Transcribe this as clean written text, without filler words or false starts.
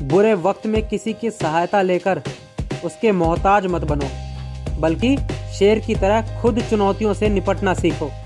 बुरे वक्त में किसी की सहायता लेकर उसके मोहताज मत बनो, बल्कि शेर की तरह खुद चुनौतियों से निपटना सीखो।